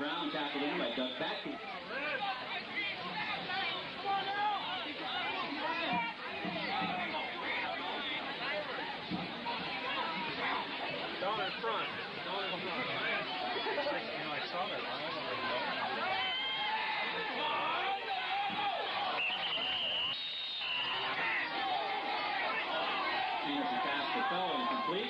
ground, tackled in by Doug Backey. Down in front. I saw that. Anderson pass to Fellow, incomplete.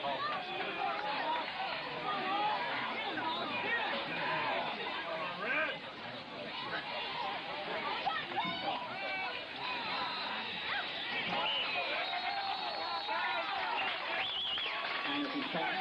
Anderson's pass.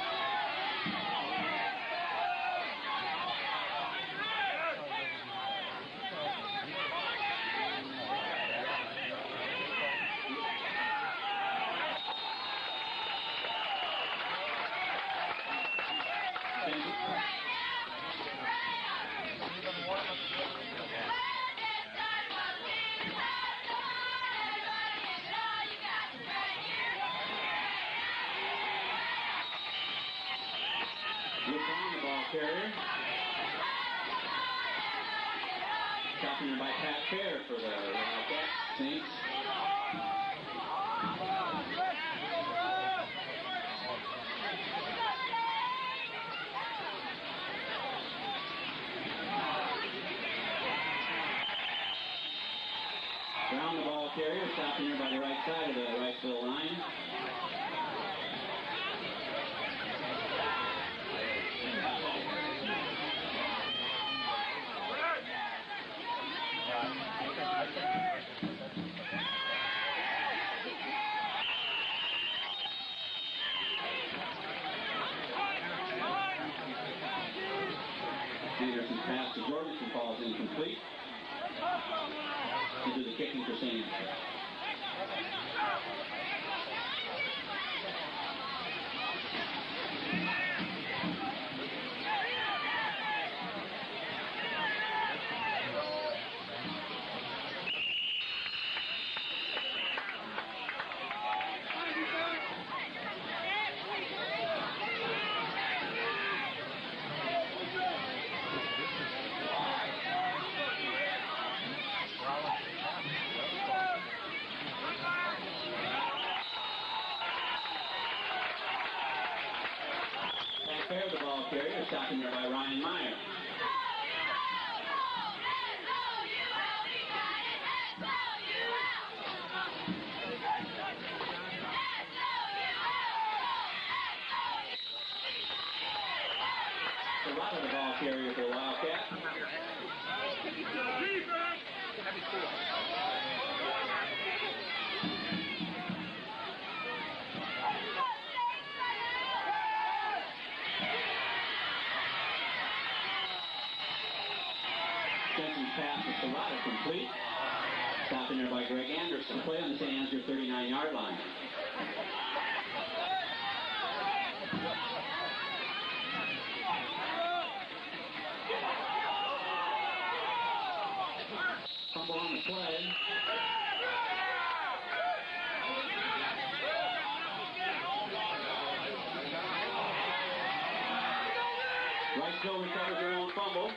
Carrier. Captained by Pat Fair for the Saints. Brown, the ball carrier, stopping here by the right side of the Wrightsville line. Anderson's pass to Jorgensen falls incomplete. Into the kicking for St. Andrew. Fair, the ball carrier, stopping there by Ryan Meyer. Serrata, the ball carrier for the Wildcat. Pass to Serrata complete. Stopping there by Greg Anderson. Play on the St. Andrew 39-yard line. Fumble on the play. Wrightsville recovers their own fumble.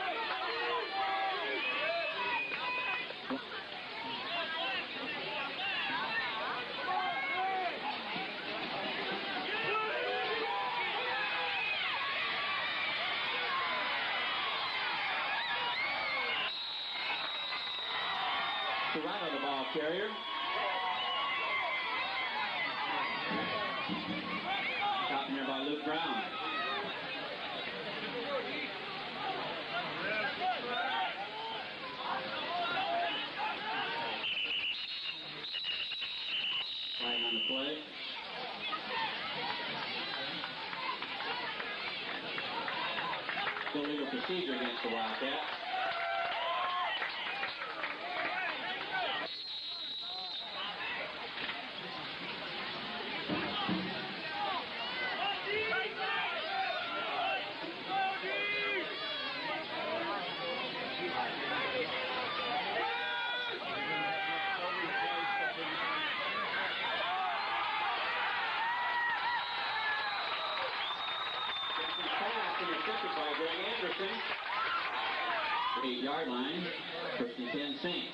Serrata, the ball carrier. Stopping there by Luke Brown. Flag on the play. Illegal procedure against the Wildcats. Intercepted by Greg Anderson. 8-yard line. First and 10 Saints.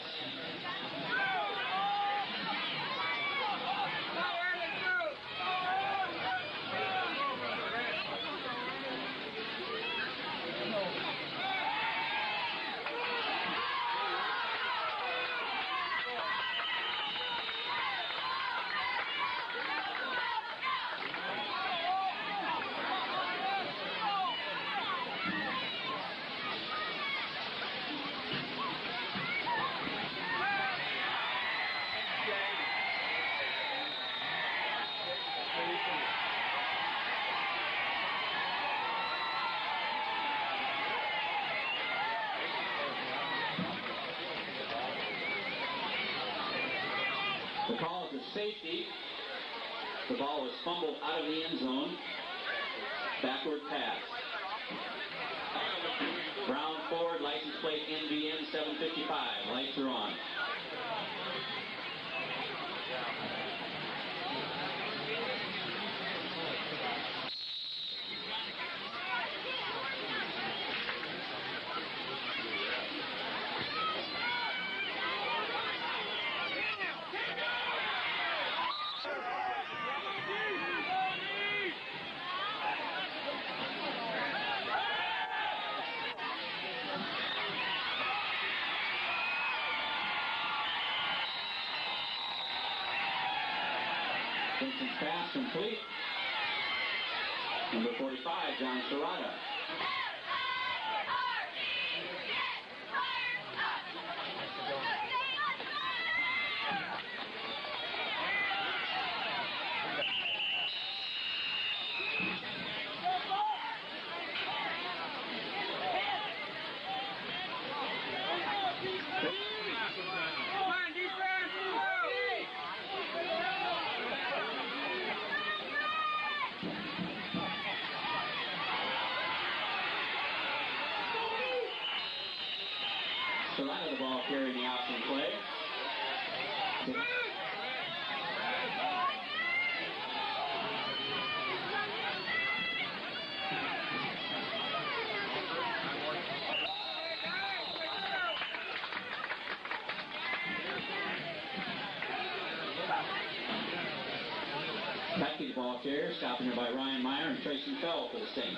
The call is a safety. The ball was fumbled out of the end zone. Backward pass. Brown Ford, license plate NVN 755. Lights are on. Vincent's pass complete. Number 45, John Serrata. Serrata the ball carrying the option play. Back to the ball carrier, stopping there by Ryan Meyer and Tracy Fell for the Saints.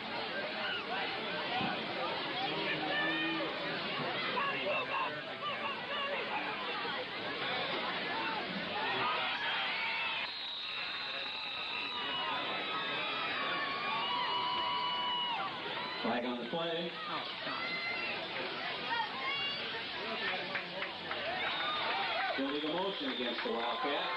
Flag on the play. Illegal motion against the Wildcats.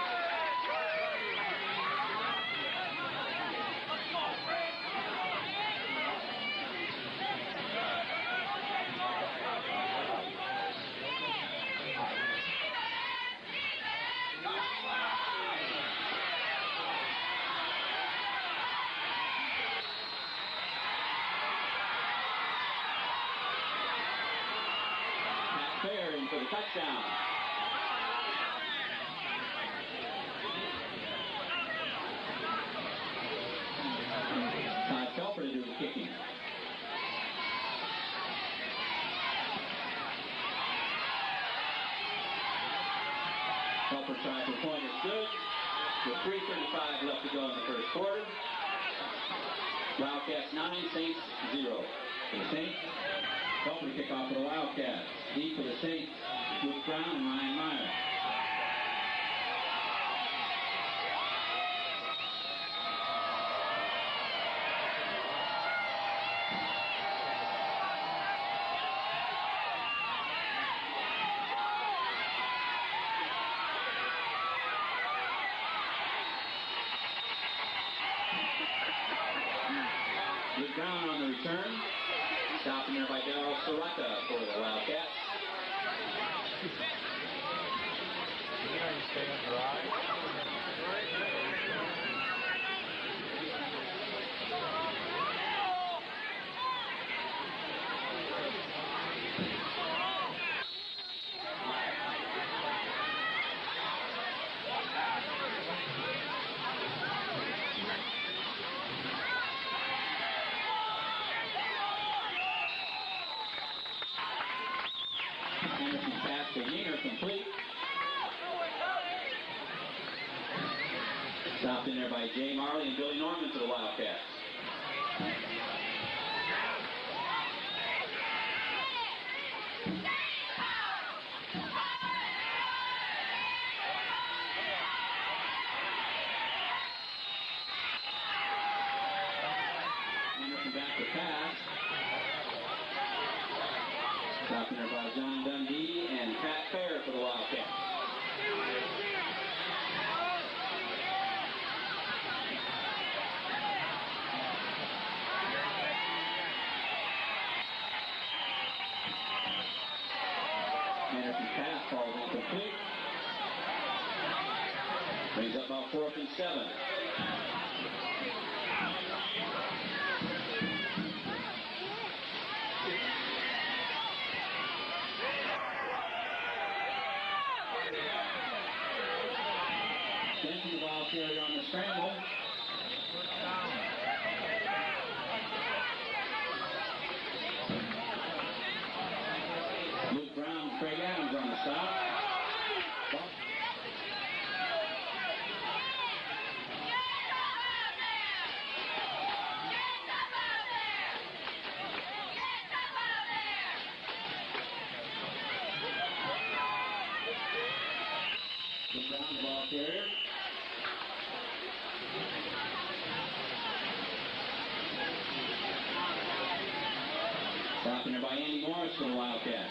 Fair in for the touchdown. Todd Telfer to do the kicking. Telfer tries to point is good. With 3:35 left to go in the first quarter. Wildcats 9, Saints 0. For the Saints, Telfer to kick off for the Wildcats. Deep for the Saints, Luke Brown and Ryan Meyer. Luke Brown on the return. Stopping there by Darryl Serrata for the Wildcats. Anderson pass to Yinger, complete. Stopped in there by Jay Marley and Billy Norman for the Wildcats. Anderson back to pass. Stopped in there by John Dundee and Pat Fair for the Wildcats. Anderson's pass falls incomplete. Brings up about 4th and 7. Sends the ball carrier on the scramble. Luke Brown, Craig Adams on the stop. Luke Brown, the ball carrier. Stopping there by Andy Morris for the Wildcats.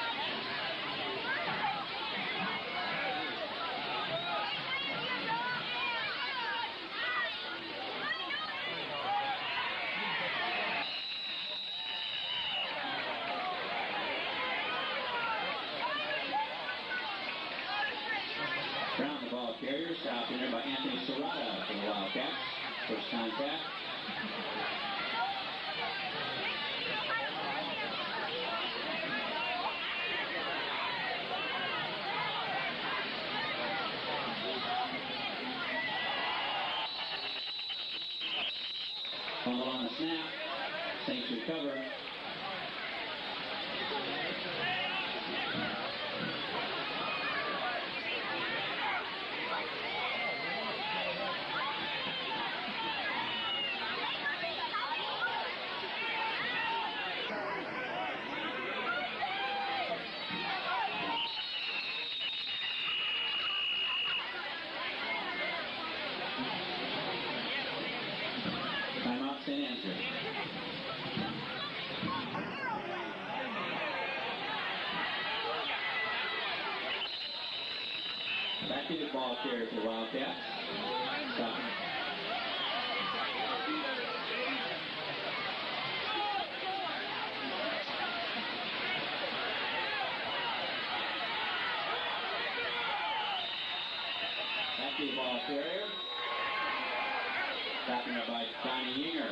Brown, the ball carrier, stopped in there by Anthony Serrata for the Wildcats. First contact. Fumble on the snap. Saints recover. Timeout, St. Answer. Back to the ball carrier for the Wildcats. Stop. Back to the ball carrier. Stopping up by Donnie Yinger.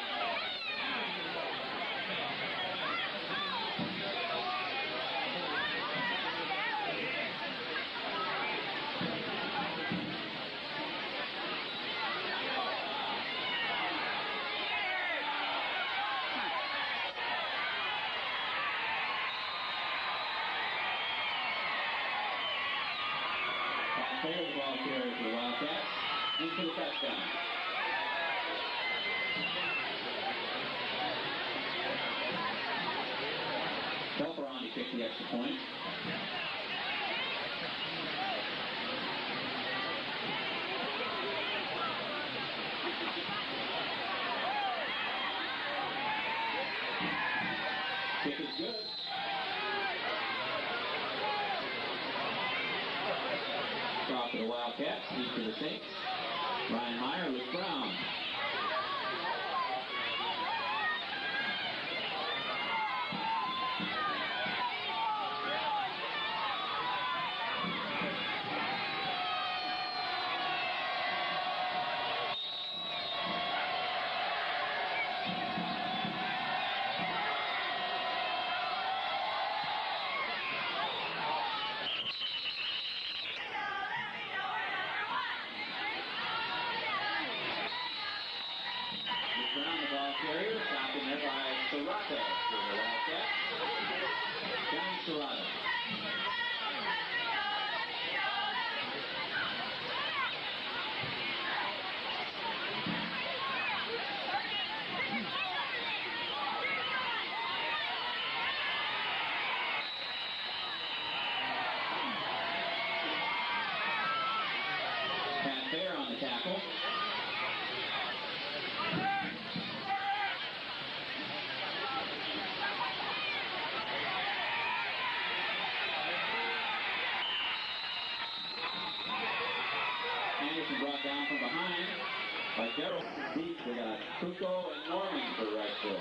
Fair, the ball carrier for the Wildcats. In for the touchdown. Belperoni picked the extra point. Kick is good. Drop for the Wildcats, deep for the Saints. Ryan Meyer, Luke Brown. Carrier, stopped in there by Serrata for the Wildcats. John Serrata. tackle. Anderson brought down from behind by Darrell. Deep, they got Kuko and Norman for Wrightsville.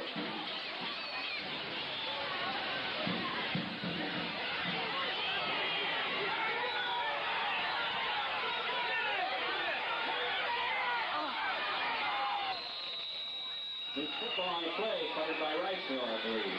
There's football on the play, covered by Wrightsville, I believe.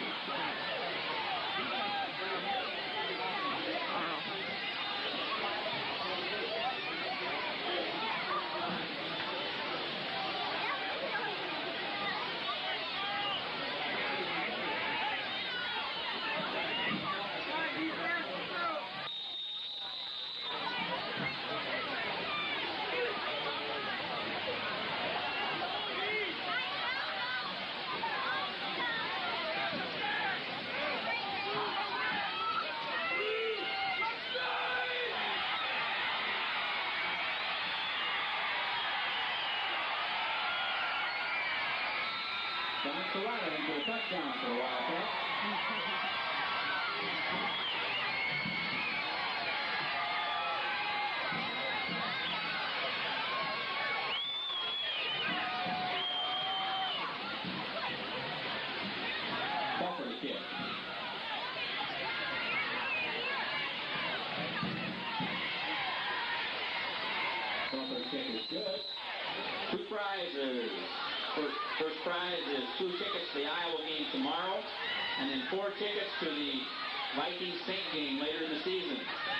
Don Serrano into a touchdown for the Wildcats. Buffer to kick. Buffer kick is good. 2 prizes. First prize is 2 tickets to the Iowa game tomorrow, and then 4 tickets to the Vikings-Saint game later in the season.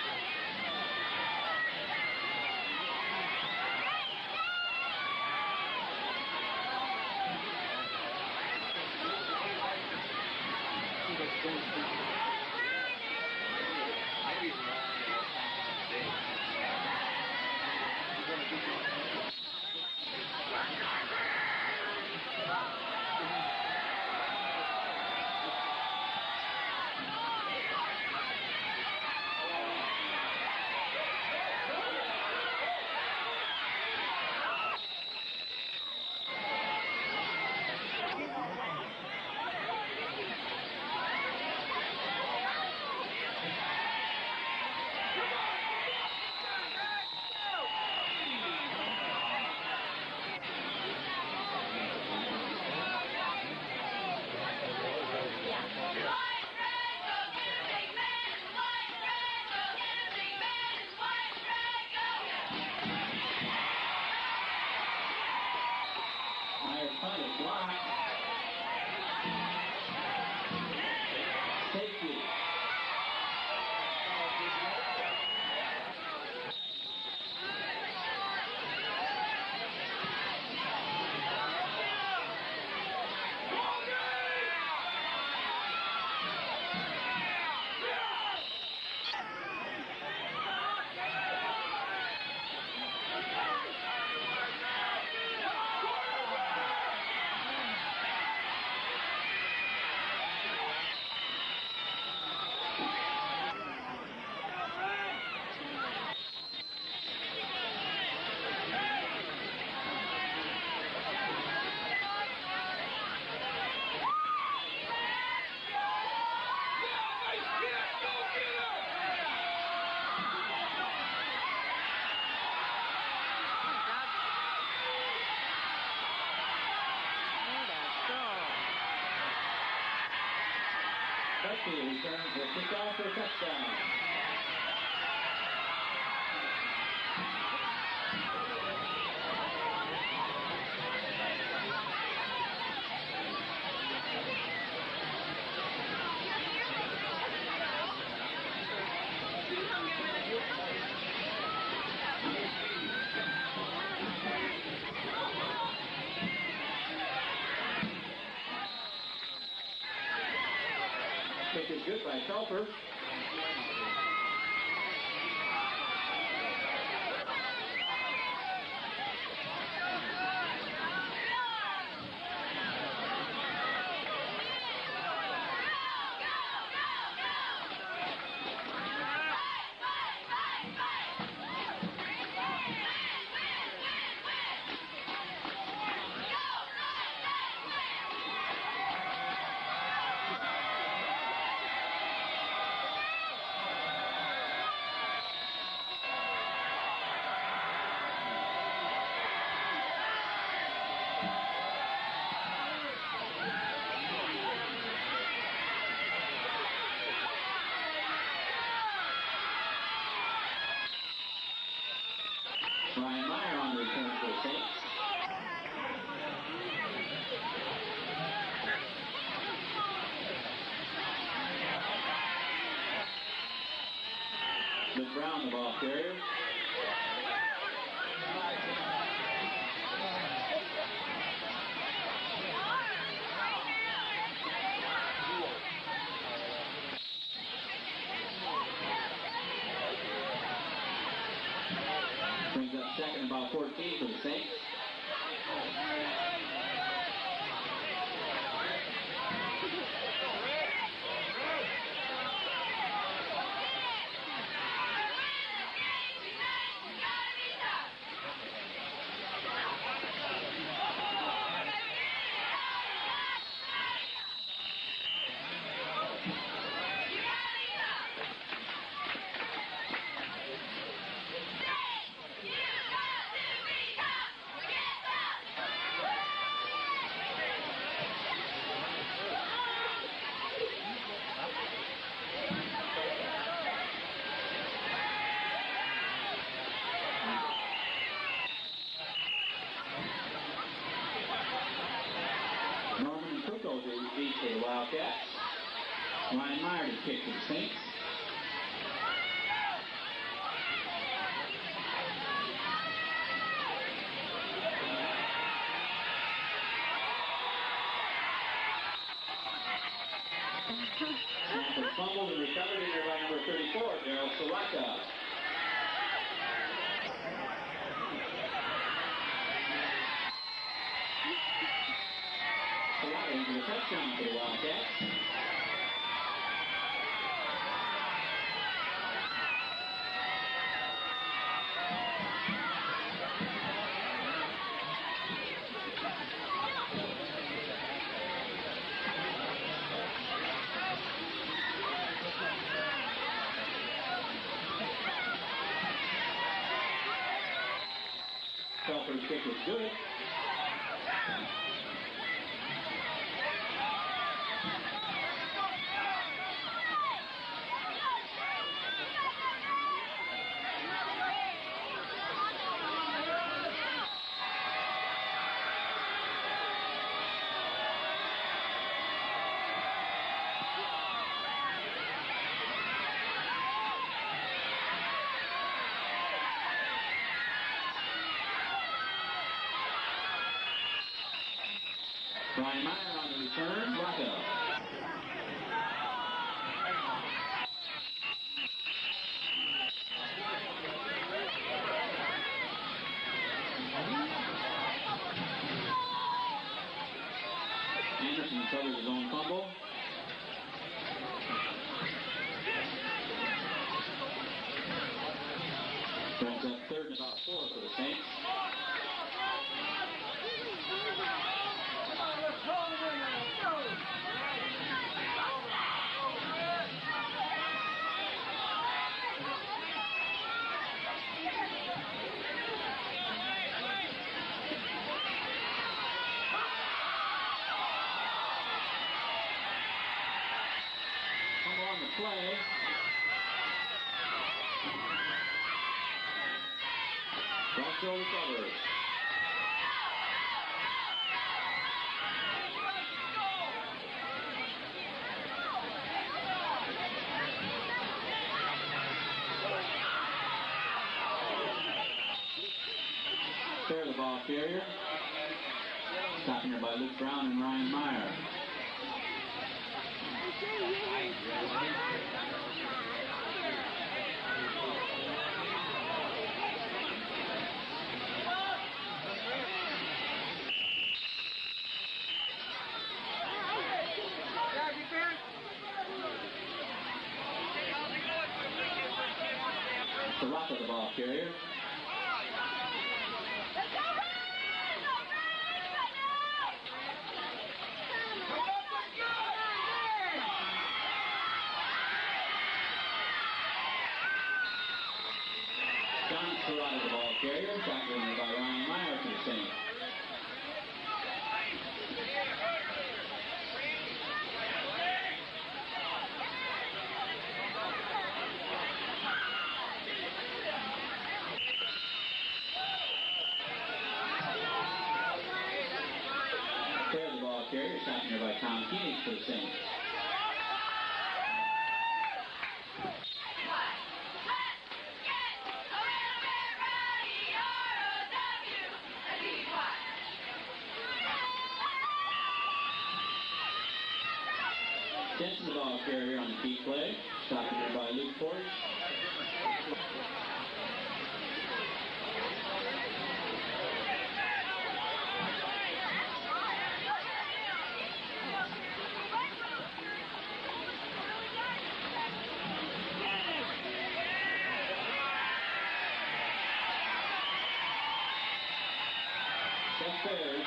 Buckley returns the kickoff for a touchdown. Kick is good by Telfer. Luke Brown, the ball carrier. Brings up second and about 14 for the Saints. Beat for the Wildcats. Ryan Meyer to kick for the Saints. Snapper fumbled and recovered in there by number 34, Daryl Soraka. Into the touchdown for the Wildcats. Telfer's kick was good. Ryan Meyer on the return. Rocco. Anderson covers his own fumble. Brings up third and about 4 for the Saints. On the play. Rosso recovers. Fair the ball carrier. Stopping here by Luke Brown and Ryan Meyer. Soraka, the ball carrier. John Soraka, the ball carrier. Tackling by Ryan Meyer for the Saints. Carrier stopping here by Tom Koenig for the Saints. the ball carrier on the key play. Stopped here by Luke Forge. Bears.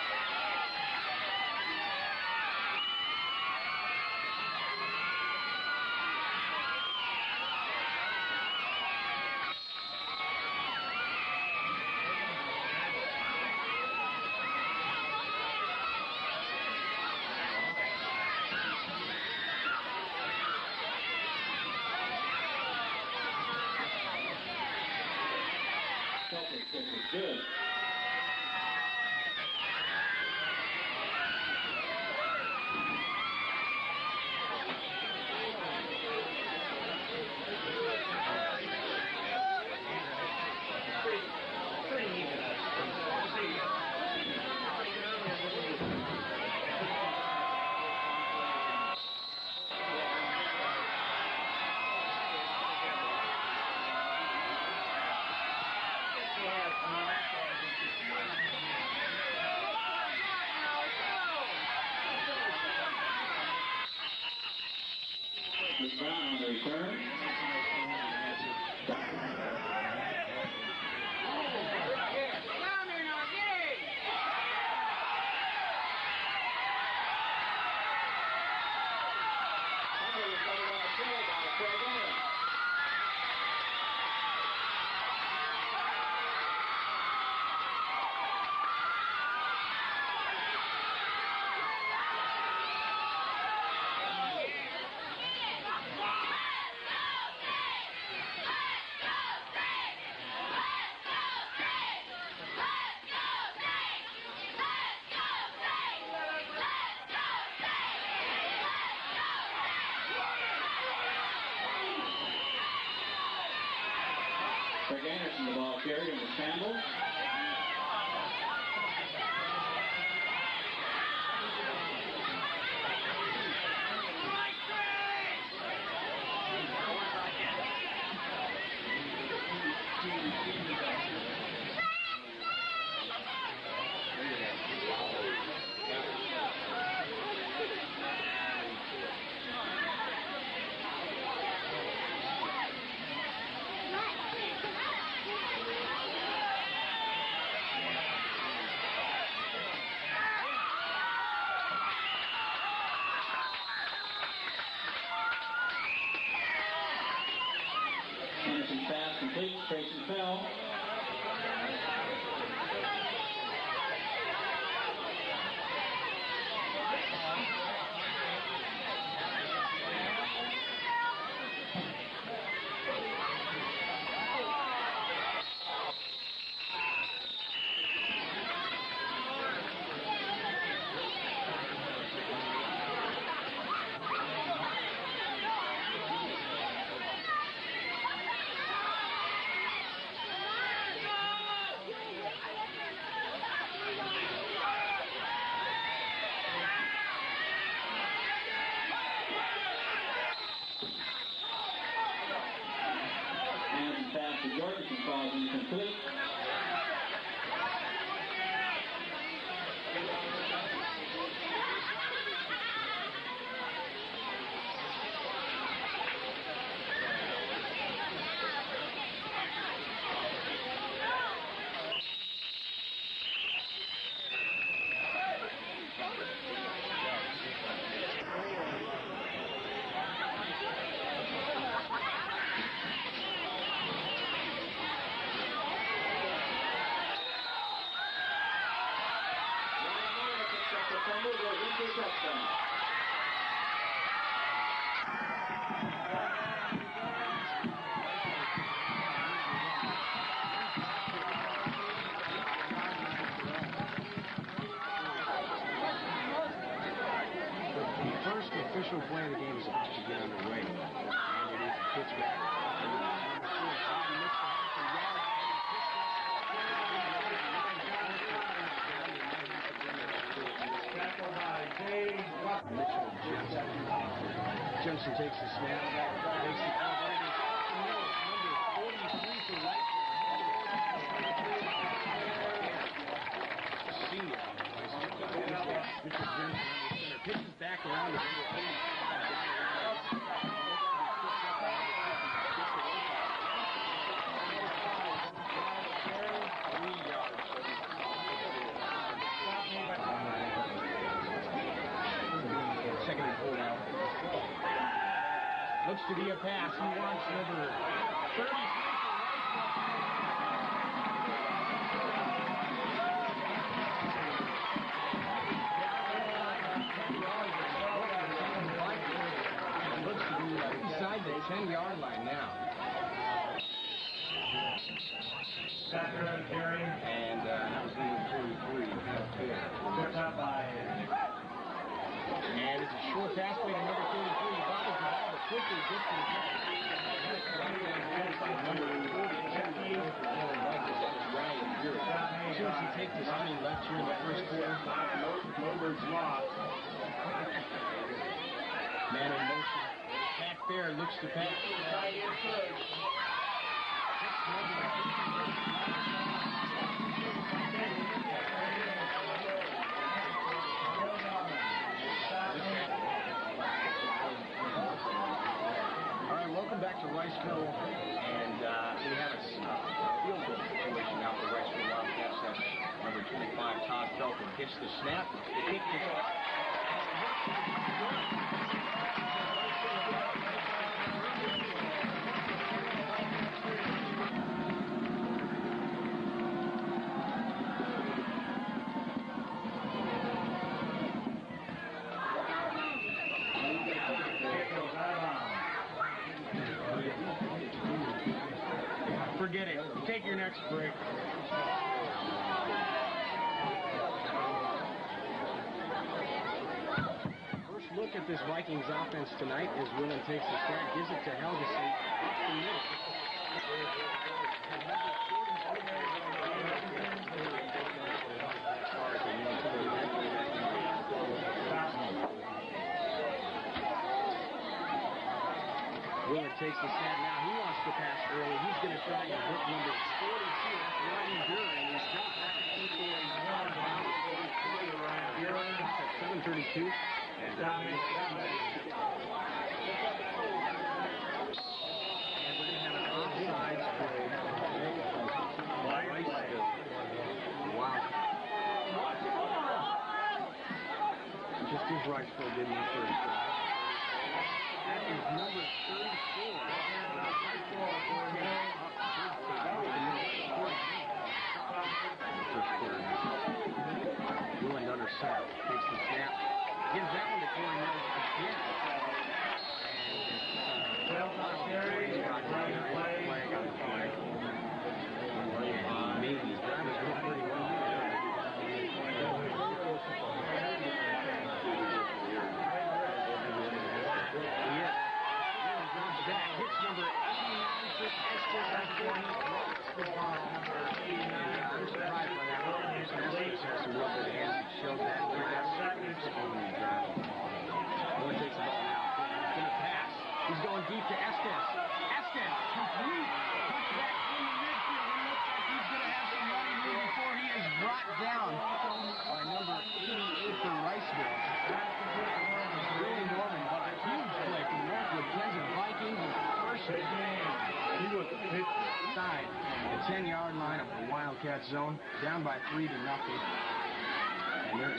Celtics kick is good. Brown on the return. Craig Anderson, the ball carried, and the Campbell. Anderson pass complete. Grayson fell. Anderson pass to Jorgensen falls incomplete. The first official play of the game is about to get underway. Underneath the pitch back. Mitchell just Anderson takes the snap, takes the cover, and it's number 43 for Rice. Senior. Richard Jensen under center. Pitches back around to number 85. Second and 4 now. Looks to be a pass. He wants number 33 Looks to be inside the 10-yard line now. And that was number 43. And it's a short pass play to number 33. He bobbles the ball, but quickly gets to the catch. Number 42. As soon as he takes the spinning left here in the first quarter. Man in motion. Pat Fair looks to pass. Welcome back to Riceville, and we have a field goal situation now for Riceville Wildcats. That's number 25, Todd Felton, hits the snap. The kick is Forget it. Take your next break. First look at this Vikings offense tonight as Whelan takes the snap, gives it to Helgeson up the middle. Whelan takes the snap now. He wants to pass early. He's going to try and hit number 42. That's Ryan Duran. He's got 7:32. And we're going to have an offsides play. Wow. Just as Riceville did in the first drive. That is number 34. First quarter. Whelan under center. Takes the snap. Gives that one to Corey Mills again. Flag on the flag. Maybe his drive is going pretty well. Back, hits number 89 for Estes before he drops the ball. I'm surprised by that. Estes has some real good hands. He shows that. Whelan takes the ball now. He's going to pass. He's going deep to Estes. Estes, complete. Puts back in the midfield. It looks like he's going to have some running room before he is brought down by number 88 for Riceville. Really Norman, but a huge play from Northwood. Kensington Vikings is first side, the 10-yard line of the Wildcat zone, down by 3-0. And there's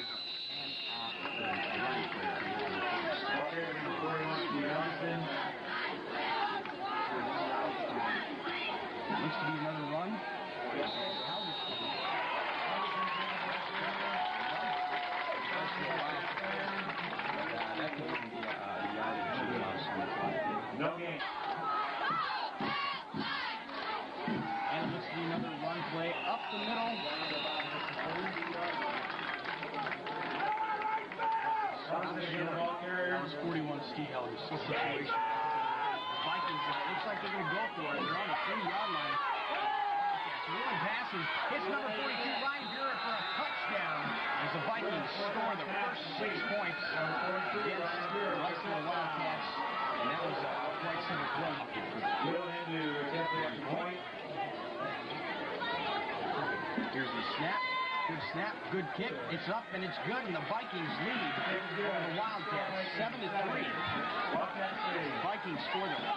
looks to be another run. That could be the yardage. No game. And it looks to be another run play up the middle. That was 41 Steve Helgeson situation. Vikings, looks like they're going to go for it. They're on the 3-yard line. Wildcats Wheeling passes. Hits number 42, Ryan Buren, for a touchdown as the Vikings score the first 6 points against the Wrightsville Wildcats. And that was a quite simple play. Here's the snap. Good snap, good kick. It's up and it's good, and the Vikings lead over the Wildcats 7-3. Vikings score the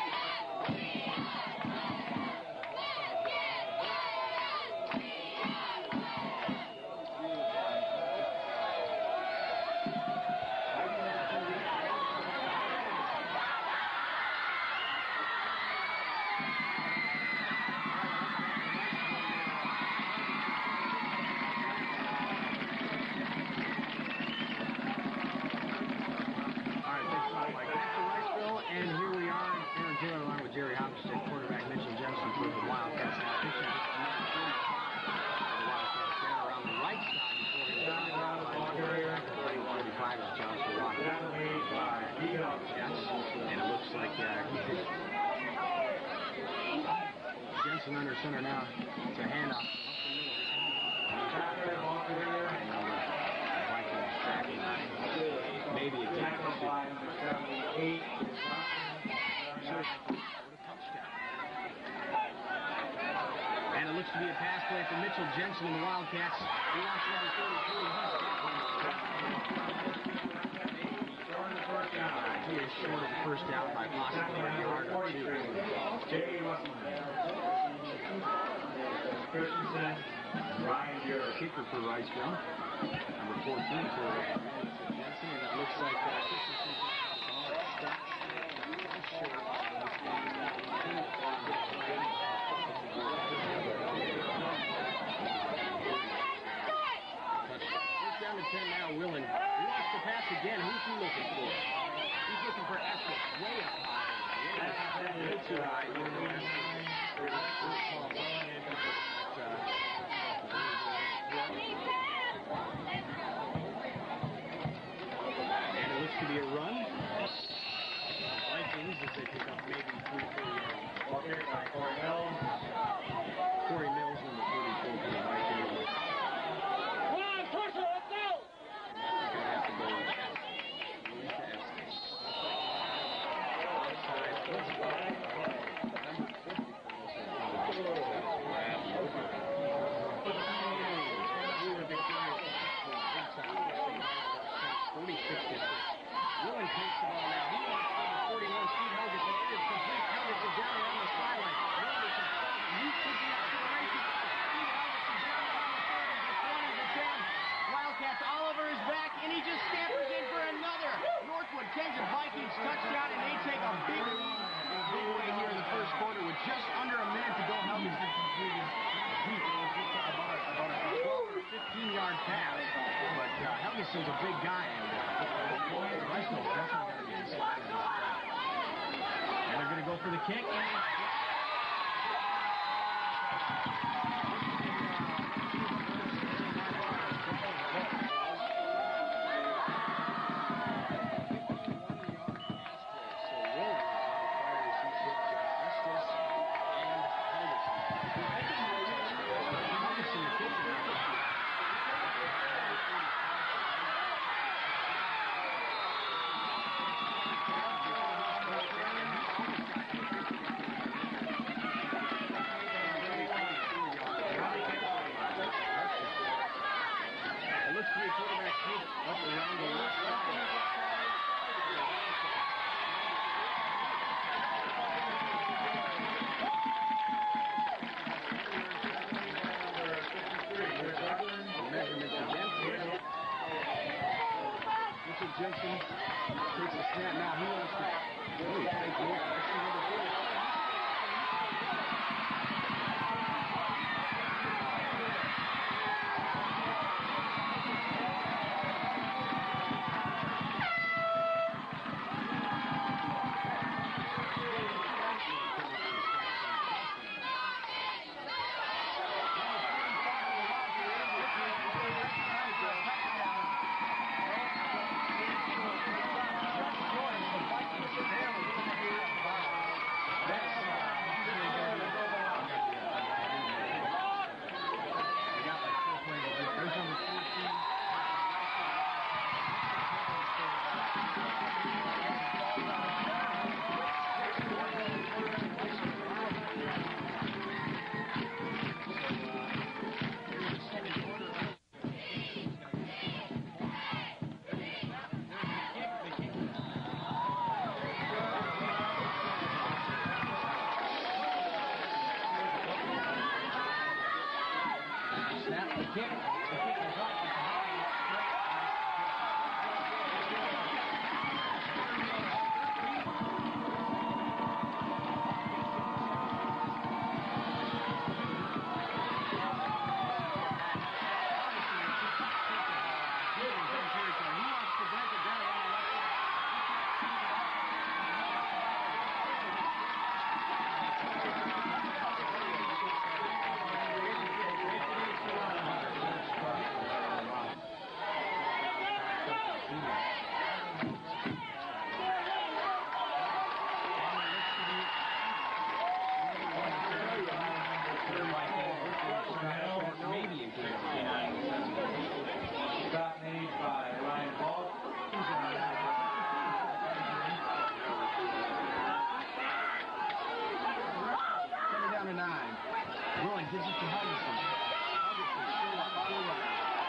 Jerry Hopkins, quarterback Mitchell Jensen for the Wildcats. Now pitching just the Wildcats there around the right side before he got around the 45 is Johnson Rock. Yes, and it looks like Jensen under center now. It's a handoff up the middle. The Vikings tracking maybe a tackle. And it looks to be a pass play for Mitchell Jensen and the Wildcats. He wants number 33. He is short of the first down by possibly a yard or two. Christensen, Ryan Buren. Kicker for Wrightsville. Number 14 for Jensen, and it looks like Christensen stops. First down to 10 now, Wheeling. He wants to pass again. Who's he looking for? He's looking for Estes way up high. Way too high. And it looks to be a run. Vikings, as they pick up maybe 3-4 yards. Corey Mills, number 34 for the Vikings. Come on, push it, let's go! That's going to have to go to Estes. Outside, let's go. Number 46-6. Wheeling takes the ball now. He wants number 41, Steve Helgeson. It is complete. Helgeson down around the sideline. Helgeson leaps to the acceleration. Steve Helgeson down around the 30, the 20, the 10. Wildcats, Oliver is back, and he just scampers in for another Northwood Kansas Vikings touchdown, and they take a big lead in a big way here in the first quarter with just under a minute to go. Helgeson completed about a 12 or 15-yard pass, but Helgeson's a big guy, and Wrightsville's definitely going to be inside of this guy. And they're going to go for the kick. Jensen takes a snap now. He wants to take the kick. The kick is up. It's high. Stop made by Ryan Ball. Coming down to 9. Willing gives it to Helgeson. Helgeson still up, still running.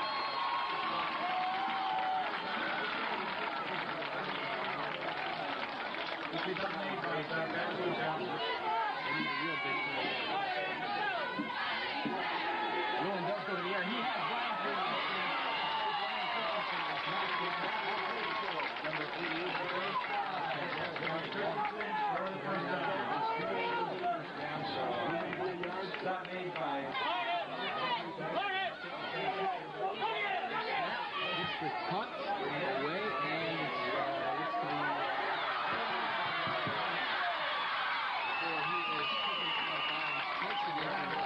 Stop made by Zachary Johnson. They need a real big play. Willing does go to the air. He has Brian Christensen. Number 88. Stop made by It's the punt away, and it's the before he is taken out of bounds. Takes it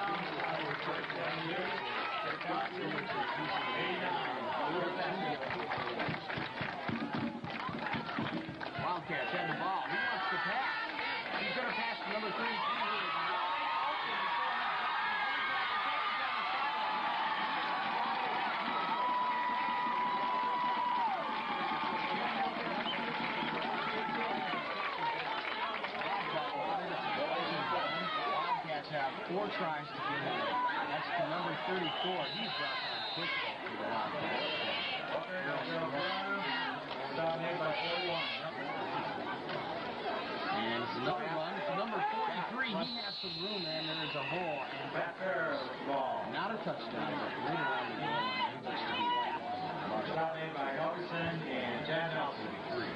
Wildcats have the ball. He wants to pass. He's going to pass to number 33. Have 4 tries to get him. That's to number 34. He's brought on quickly to the Wildcats. Stop made by 41. And it's another run. It's number 43. He has some room, and there is a hole. And Back there, ball. not a touchdown, but right around the goal line. Stop made by Helgeson and Jan Nelson.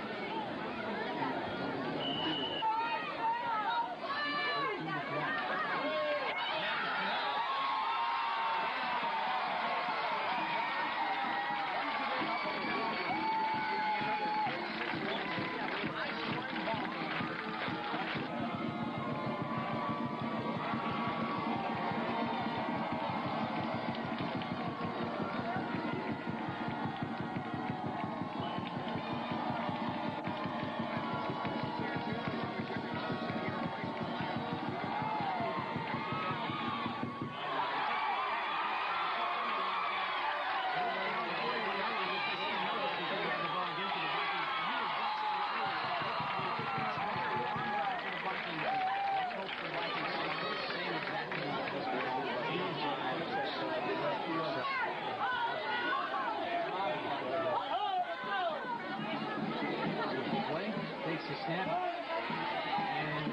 Takes the snap. And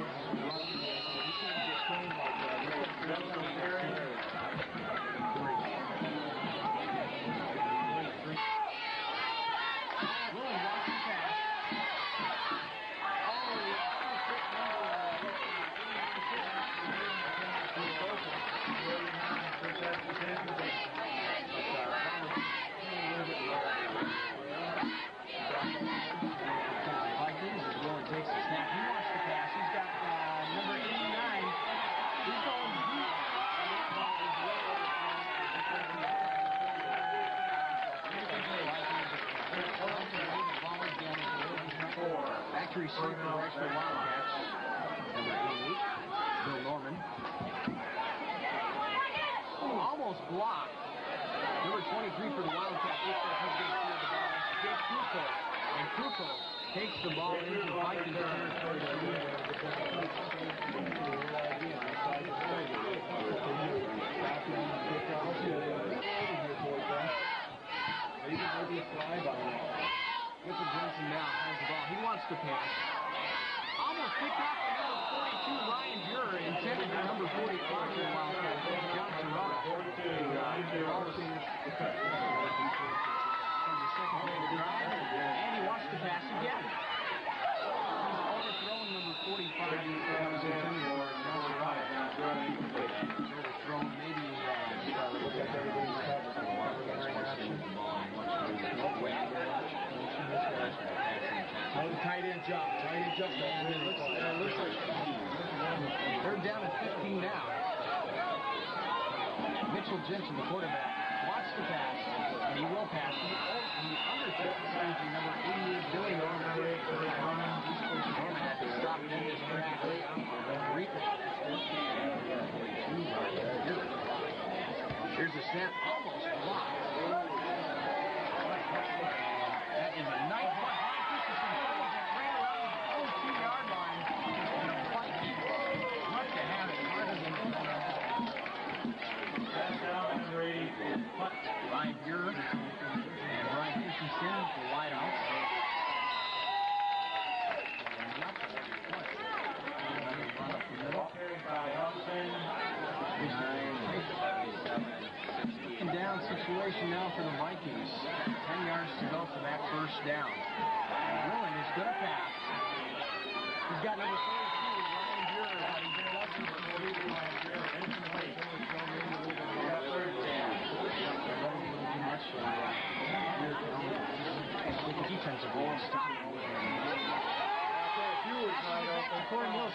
takes the snap. He wants to pass. He's got number 89. He's going deep. Back to receive for the Rexford Wildcats. Number 88, Bill Norman. Almost blocked. Number 23 for the Wildcats. Jake Kruko. And Kruko takes the ball into the Vikings territory. Richard Johnson now has the ball. He wants to pass. Almost picked off by number 42, Ryan Burer, intended for number 45 for the Wildcats. Johnson Rudder. just and it looks like they're down at 15 now. Mitchell Jensen, the quarterback, wants to pass, and he will pass. He undertook number 88, Billy Norman. Norman had to stop in his track. Here's a snap, almost blocked. That is a nice one. Brian Christensen throws it right around the 2-yard line. And the Vikings must have had it harder than Ryan Buer and Brian Christensen, the wideouts. Second down situation now for the Vikings. 10 yards to go for that first down. Ruin is going to pass. He's got number 42, Ryan Buer, but he doesn't believe Ryan Buer. Benson Wade. The defensive ball stopped. Corey Mills.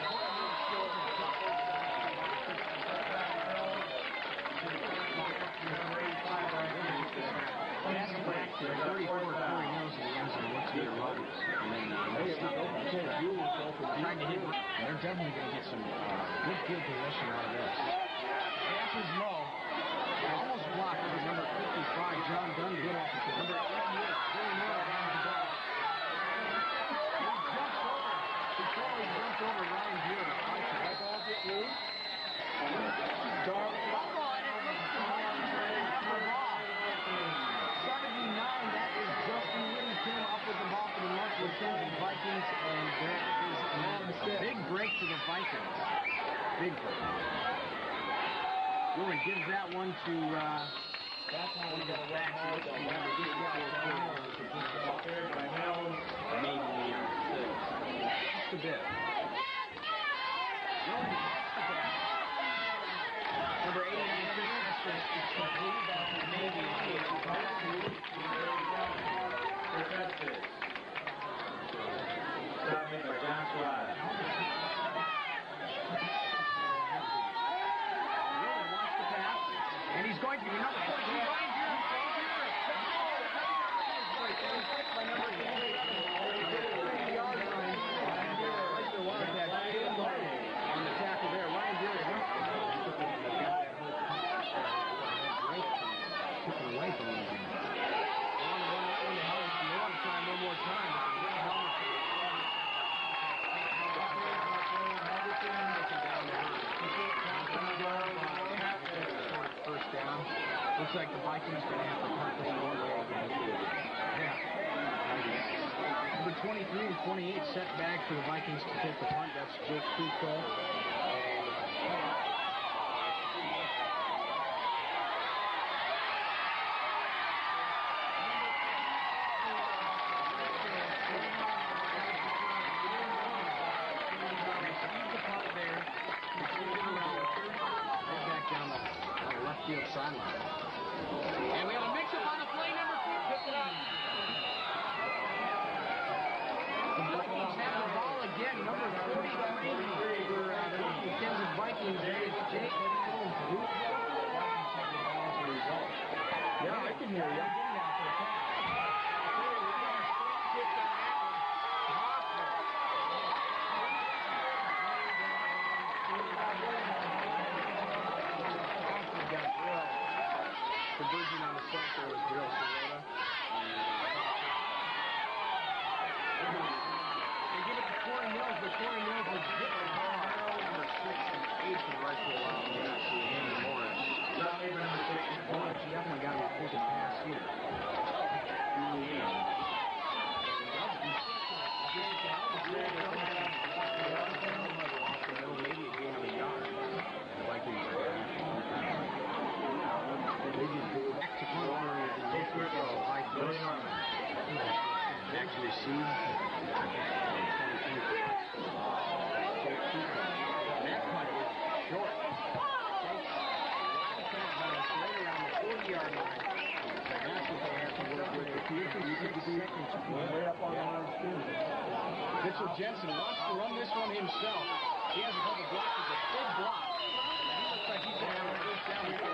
Pass back to 34, Corey Mills in the end zone. What's the runs? And then trying to hit. They're definitely going to get some good field position out of this. Pass is low. Almost blocked by number 55, John Dundee. Number 88, Billy Norman has the ball. He jumps over. He totally jumped over Ryan Buer. That ball get loose. Dark. That is Justin Whitty came up with the ball for the Northwood Central Vikings, and that is a big break for the Vikings. Big break. Ruin gives that one to one of the backs. Maybe just a bit. Number 89, Chris Estes is complete. Maybe and he's going to be number 42, Ryan Buer. By number 88. Yard line. On the tackle there, Ryan Buer. Away from him. They want to run that one to Helms, and they want to try one more time. First down. Looks like the Vikings are going to have to punt this one. Yeah. Number 23 and 28 set back for the Vikings to take the punt. That's Jake Kuko. Field sideline. And we have a mix-up on the play, number 15. The Vikings have the ball again, number 43 for the Kansas Vikings. Jake. Yeah, I can hear you. Conversion on the front there was Daryl Serrata. They give it to Corey Mills, but Corey Mills was hit the ball. Number 6 and 8 for the right to allow him to see Andy Morris. Morris, you definitely got to take a pass here. Maybe a gain of a yard. The Vikings Next receive. Mitchell Jensen wants to run this one himself. He has a couple blocks. It's a big block. He looks like he's going to have a first down here.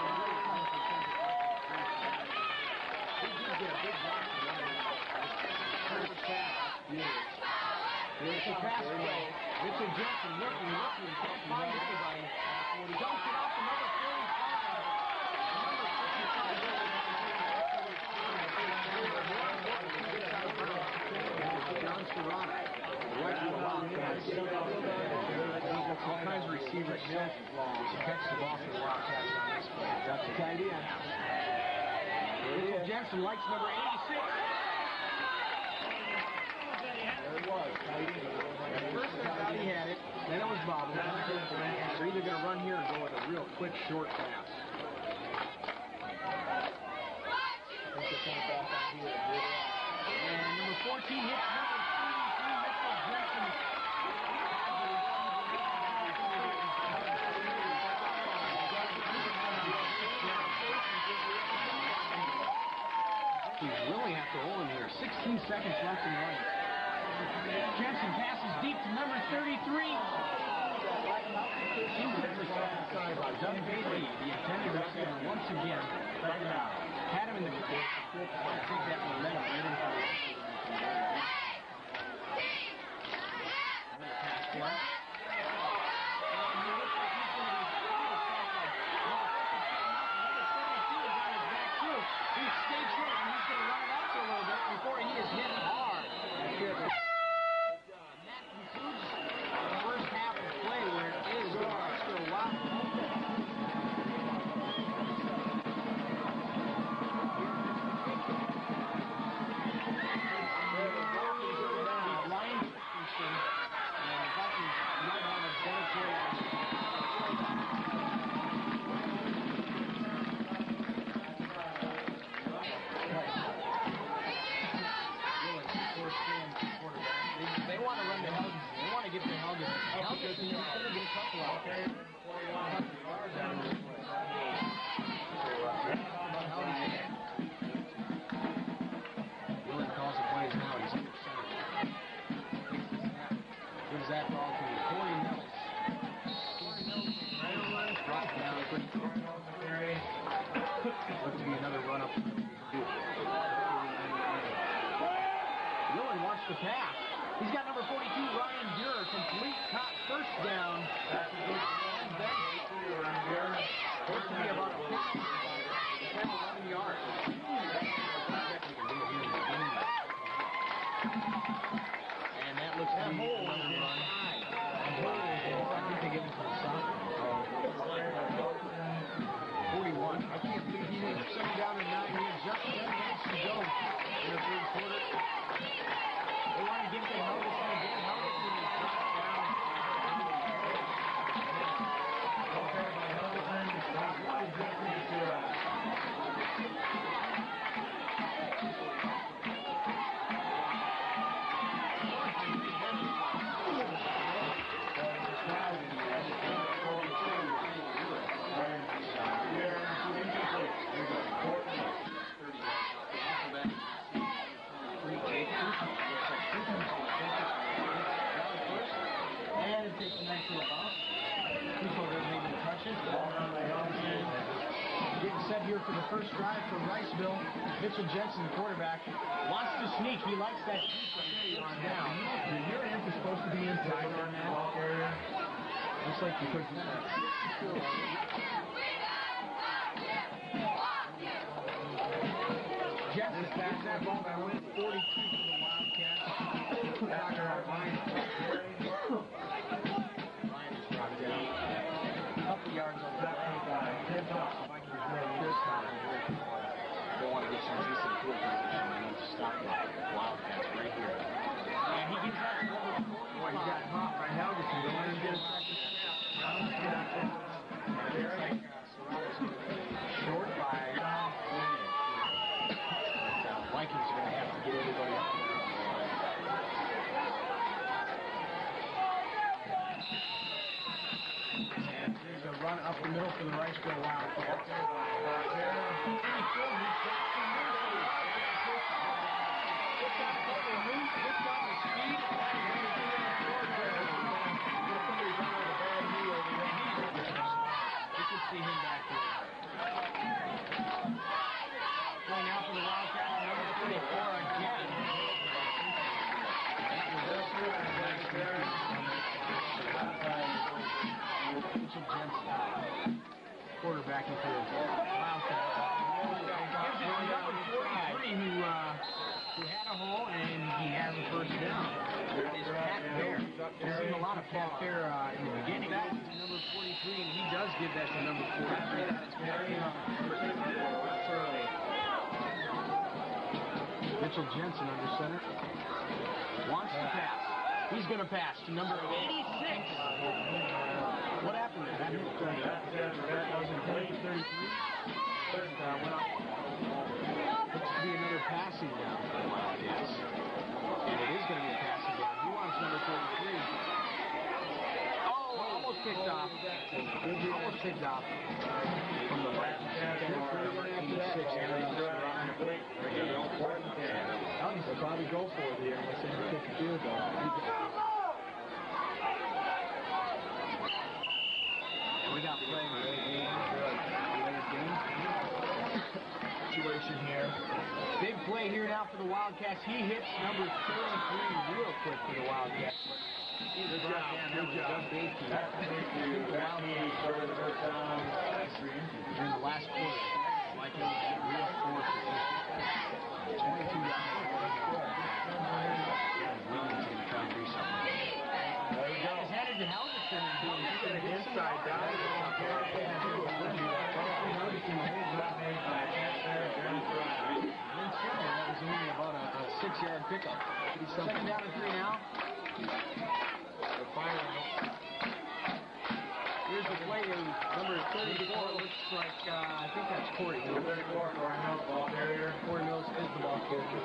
He did get a big block. Perfect pass. Here's the pass play. Mitchell Jensen looking, can't find anybody. Dumps it off to number 45. John Serrano. Right to the Wildcats. All kinds of receivers set to catch the ball for the Wildcats on this play. That's the idea. Mitchell Jensen likes number 86. There it was. At first I thought he had it, then it was bobbled. They're either going to run here or go with a real quick, short pass. And number 14 hits number 33, Mitchell Jensen. You really have to hold him here. 16 seconds left in the running. Jensen passes deep to number 33. Doug Bailey, the intended receiver, once again, had him in the field. I think that momentum right into the pass play. He stayed short, and he's going to run it out for a little bit before he is hit hard. That concludes the first half of play where it is still wild. Ryan Christensen and the Vikings might have a better play. They want to run the Helgans. They want to get the Helgans. Helgans is going to get a couple out there. Willen calls the plays now. He's under center. Gives that ball to Corey Mills. Dropped down. Look to be another run up. Willen wants the pass. He's got number 42, Ryan Durer, complete caught first down. That's a good then supposed to be about a 10-11 yards. And that looks to be another run. I think they give him some stop. 41. I can't believe he was 7 down and 9. He had just 10 minutes to go in the third quarter. They want to give the Helgans again. Helgans when they drop down. Getting set here for the first drive for Riceville. Mitchell Jensen, the quarterback, wants to sneak. He likes that sneak. Now, your amp is supposed to be inside on that. Just like you could. Jensen passes that ball by 42 to the Wildcats. Ryan is brought down. A couple yards over the they want to get some decent field position and then stop the Wildcats right here. And he gets that over 40. Boy, he got caught by Helgans. They want to get a second snap. Short by Vikings are going to have to get everybody out there. And there's a run up the middle for the Riceville Wildcats. Gets on the speed. Mitchell Jensen, quarterbacking for the Wildcats. Gives it to number 43 who had a hole, and he has a first down. That is Pat Fair. We've seen a lot of Pat Fair in the beginning. That is number 43, and he does give that to number 43. That is Pat Fair. Mitchell Jensen under center. Wants to pass. He's going to pass to number 86. What happened there? That was 33. Went up. Looks to be another passing down for the Wildcats. And it is going to be a passing down. He wants number 33. Oh, almost picked off. Almost picked off. From the left. They'll probably go for it here unless they kick the field goal. We got play situation here. Big play here now for the Wildcats. He hits number 33 real quick for the Wildcats. Good job. Good job. In the last quarter, like a real force. 22 yards. He's headed to Helgeson and doing inside down. That was only about a 6-yard pickup. Second down and 3 now. Here's the play in number 34. Looks like, I think that's Corey Mills. 34, Corey Mills, ball carrier. Corey Mills is the ball carrier.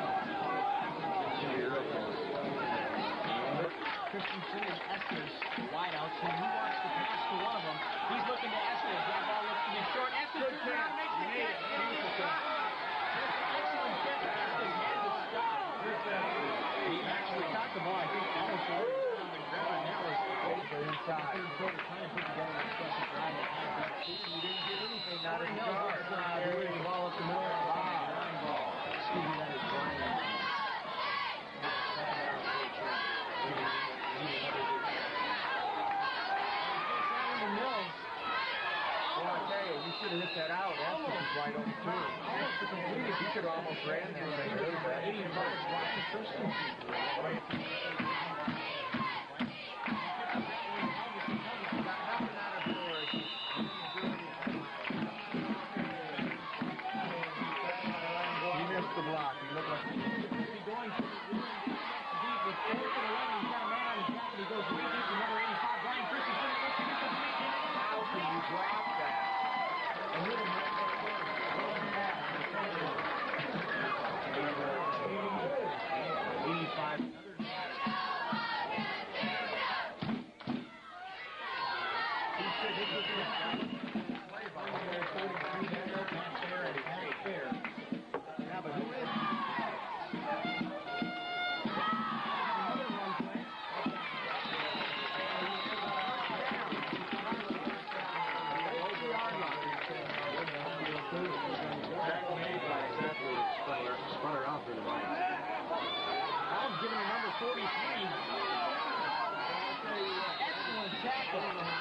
Christensen and Estes, wideouts, and he wants to pass to one of them. He's looking to Estes. That ball looks to be short. Estes turns around, makes the catch. Excellent catch. Estes had to stop. He actually caught the ball, I think, almost on the ground. That was over inside. Third quarter time, put together a special drive at high. You didn't get anything out of the guard. Carrying the ball up the middle. Excuse me, that is Brian. You should have hit that out. That's wide open too. Almost to complete it. You should have almost ran that thing a little bit. 85 Ryan Christensen. He missed the block. He looked like he should be going to deep with 4 to the right. He's got a man on his back and he goes way deep to number 85. Ryan Christensen. How can you drop that? 85. Yeah, but who is? Sputter out for the right. Al's giving a number 43. Excellent tackle.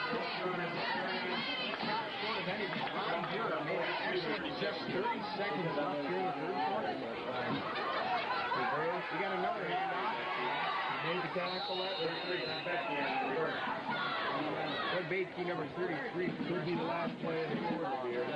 Short of anything. Ryan Buren made it actually just 30 seconds left here in the third quarter. We got another handoff. He made the tackle at Ed Batesky, number 33, could be the last play of the quarter here.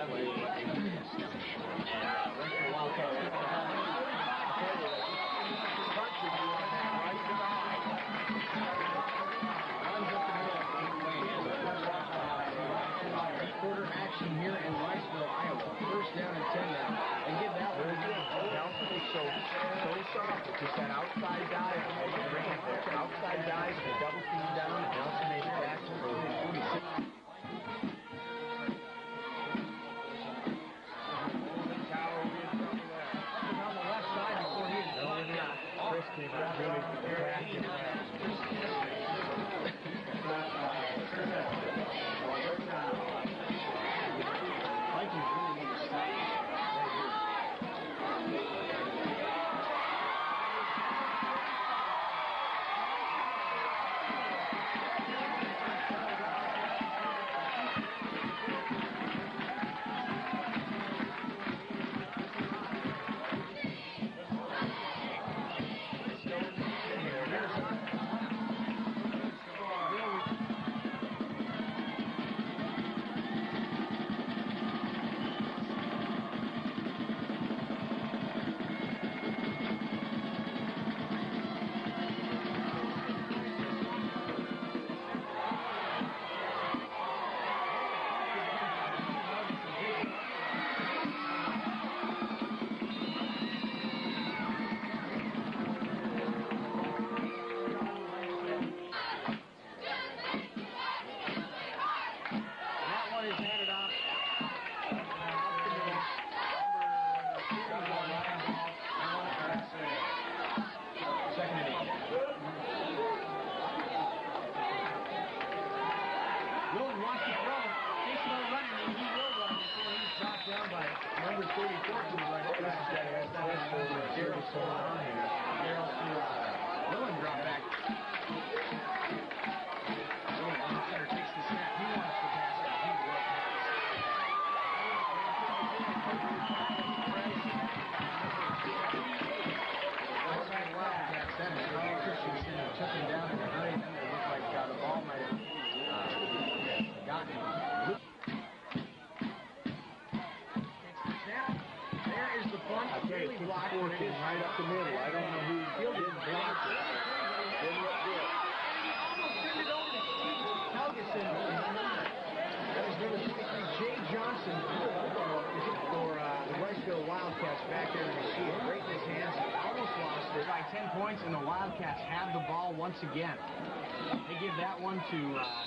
Quarter action here in Riceville, Iowa. First down and 10 now. And give that one a good. Nelson is so soft. Just that outside dive. Outside dive, the double team down, and Nelson made the catch for 46. On the left side before he is Chris came out. Willen wants to throw. Thinks about running, and he will run before he's shot down by number 34 to the right. This is that SDS for Daryl Serrano here. Daryl Serrano. Willen dropped back. Willen on center takes the snap. He wants to pass it. He will pass. Outside Wildcats, that is Carl Christensen took him down in a hurry. Then it looked like the ball might have gotten him. Takes the snap. There is the punt. Okay, Really blocked. right up the middle. I don't know who didn't block it. Didn't look good. Almost turned it over to Steve Helgeson. That was number 23, Jay Johnson, for the Riceville Wildcats back there in the sheet. Great in his hands. Almost lost it by 10 points, and the Wildcats have the ball once again. They give that one to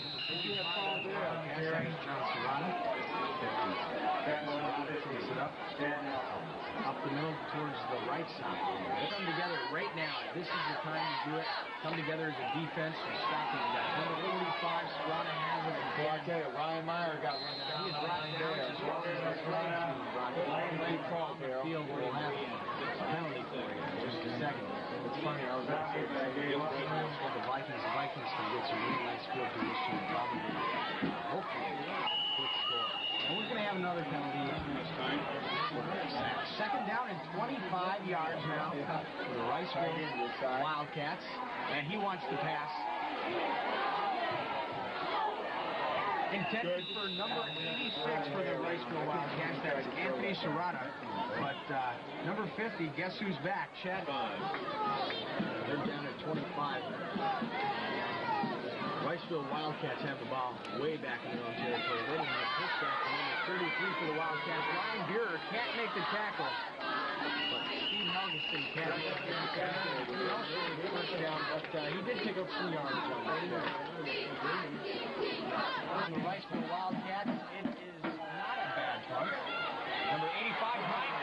up the middle towards the right side. They come together right now. This is the time to do it. Come together as a defense and stop these guys. Number 45, Serrano has it again. Okay, Ryan Meyer got run down. He is brought down as well as the Good call, Daryl. field will have a penalty for you in just a second. It's funny, I was going to say for the Vikings. The Vikings can get some really nice field position and probably, hopefully, quick score. And we're going to have another penalty next time. Second down and 25 yards now for the Riceville Wildcats. And he wants to pass. Intended for number 86 for the Riceville Wildcats. That is Anthony Serrano. But number 50, guess who's back? Chet. They're down at 25. Riceville Wildcats have the ball way back in their own territory. They didn't have pushback from number 33 for the Wildcats. Ryan Buehrer can't make the tackle. But Steve Helgeson can't make the tackle. He also had a first down, but he did pick up some yards on that. The Riceville Wildcats, it is not a bad punt. Number 85, Ryan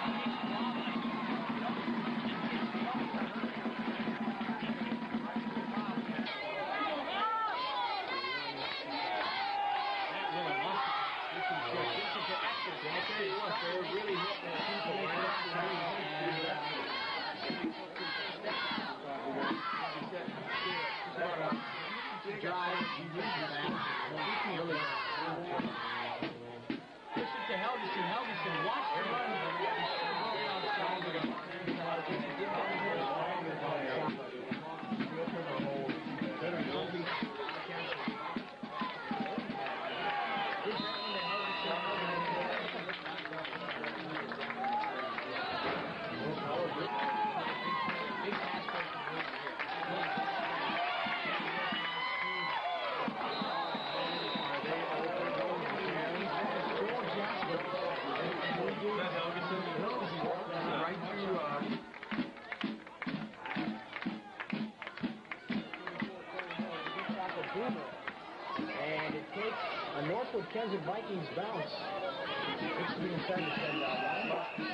and it takes a Northwood Kensett Vikings bounce. It's the inside the 10-yard line.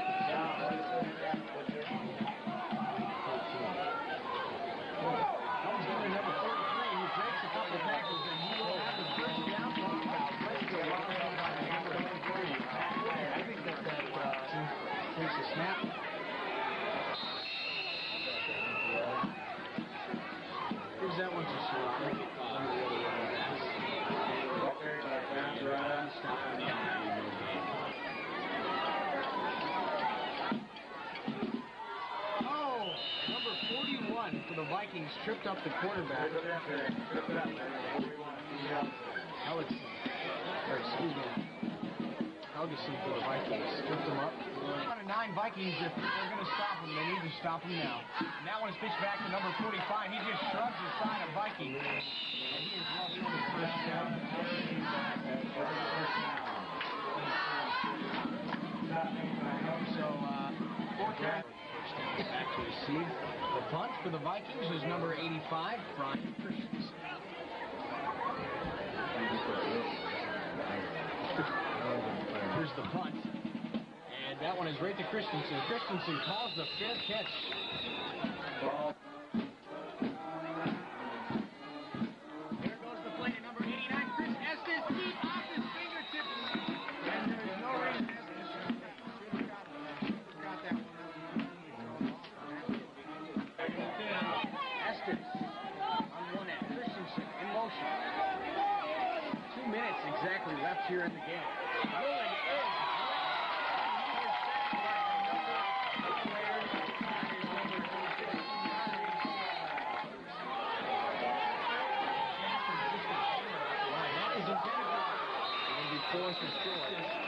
Comes in at number 43. He breaks a couple of tackles, and he will have the first down from I think that takes a snap. Gives that one to Serrano. Oh, number 41 for the Vikings tripped up the quarterback. Helgeson for the Vikings tripped him up. 9 Vikings, if they're going to stop him, they need to stop him now. And that one is pitched back to number 45. He just shrugs aside a Viking. And he is lost for the first down. So, back to receive. The punt for the Vikings is number 85, Brian Christensen. Here's the punt. And that one is right to Christensen. Christensen calls the fair catch. There goes the play to number 89, Chris minutes exactly left here in the game. Willen is fourth and short.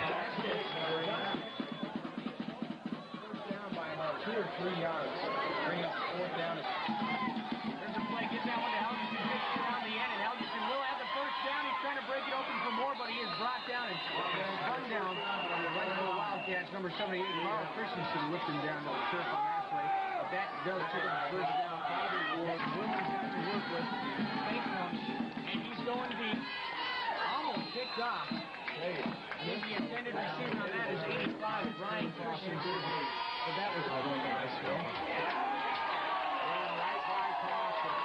First down by about 2 or 3 yards. Bring up fourth down. There's a play. Get that one to Helgeson. Gets it around the end, and Helgeson will have the first down. He's trying to break it open for more, but he is brought down and run down right to the Wildcats. Number 78, Carl Christensen, whipped him down to the turf on that play. But that does take the first down. Bobby Ward, Williams got to work with. Fake one, and he's going deep. Almost picked off. I think the intended receiver on that is 85, Brian Christensen. So that was a really nice throw. Right by Carlson.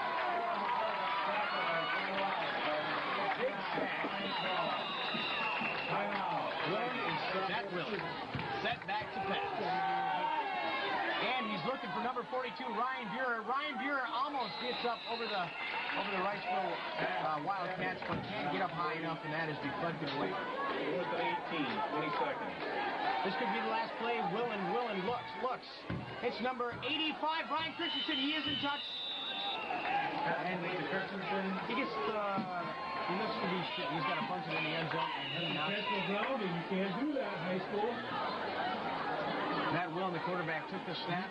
Big sack. That really set back to pass. And he's looking for number 42, Ryan Buehrer. Ryan Buehrer almost gets up over the Wrightsville Wildcats, but can't get up high enough, and that is deflected away. 18, 20 seconds. This could be the last play. Willen looks. It's number 85, Brian Christensen. He is in touch. And Christensen. he gets he looks to be shit. He's got a bunch in the end zone, and he knocks. You can't do that in high school. Matt Willen, the quarterback, took the snap.